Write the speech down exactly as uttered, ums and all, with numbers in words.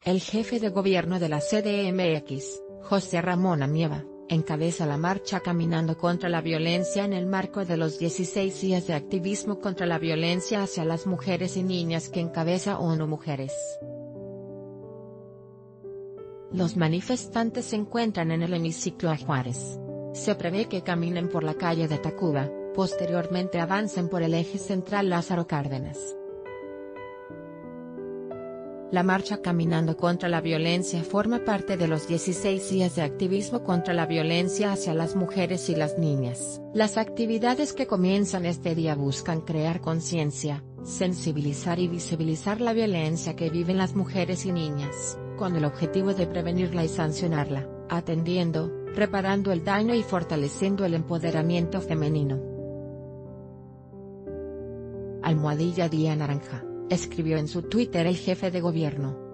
El jefe de gobierno de la C D M X, José Ramón Amieva, encabeza la marcha Caminando contra la Violencia en el marco de los dieciséis días de activismo contra la violencia hacia las mujeres y niñas que encabeza ONU Mujeres. Los manifestantes se encuentran en el hemiciclo a Juárez. Se prevé que caminen por la calle de Tacuba, posteriormente avancen por el eje central Lázaro Cárdenas. La marcha Caminando contra la Violencia forma parte de los dieciséis días de activismo contra la violencia hacia las mujeres y las niñas. Las actividades que comienzan este día buscan crear conciencia, sensibilizar y visibilizar la violencia que viven las mujeres y niñas, con el objetivo de prevenirla y sancionarla, atendiendo, reparando el daño y fortaleciendo el empoderamiento femenino. Almohadilla Día Naranja, escribió en su Twitter el jefe de gobierno.